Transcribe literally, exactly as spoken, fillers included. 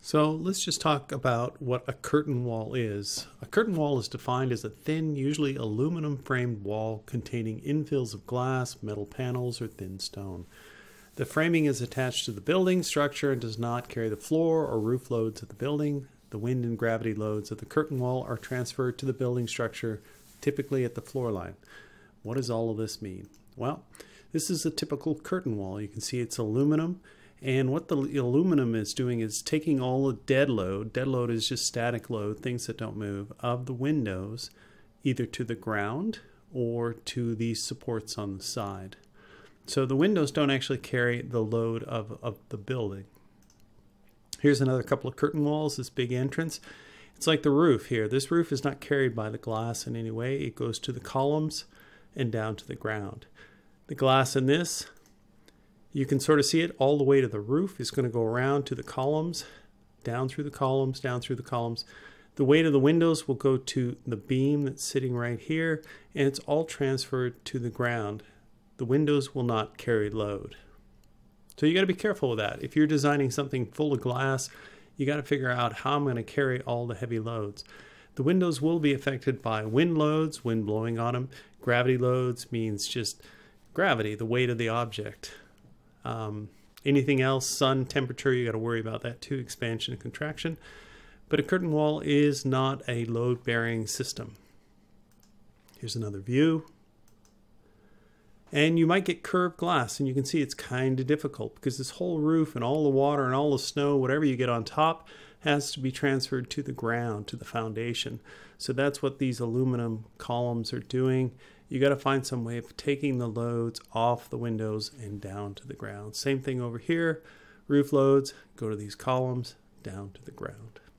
So let's just talk about what a curtain wall is. A curtain wall is defined as a thin, usually aluminum framed wall containing infills of glass, metal panels, or thin stone. The framing is attached to the building structure and does not carry the floor or roof loads of the building. The wind and gravity loads of the curtain wall are transferred to the building structure, typically at the floor line. What does all of this mean? Well, this is a typical curtain wall. You can see it's aluminum. And what the aluminum is doing is taking all the dead load, dead load is just static load, things that don't move, of the windows, either to the ground or to these supports on the side. So the windows don't actually carry the load of, of the building. Here's another couple of curtain walls, this big entrance. It's like the roof here. This roof is not carried by the glass in any way. It goes to the columns and down to the ground. The glass in this, you can sort of see it all the way to the roof. It's going to go around to the columns, down through the columns, down through the columns. The weight of the windows will go to the beam that's sitting right here, and it's all transferred to the ground. The windows will not carry load. So you got to be careful with that. If you're designing something full of glass, you got to figure out how I'm going to carry all the heavy loads. The windows will be affected by wind loads, wind blowing on them. Gravity loads means just gravity, the weight of the object. Um, anything else, sun, temperature, you got to worry about that too, expansion and contraction. But a curtain wall is not a load-bearing system. Here's another view. And you might get curved glass, and you can see it's kind of difficult because this whole roof and all the water and all the snow, whatever you get on top, has to be transferred to the ground, to the foundation. So that's what these aluminum columns are doing. You got to find some way of taking the loads off the windows and down to the ground. Same thing over here. Roof loads go to these columns, down to the ground.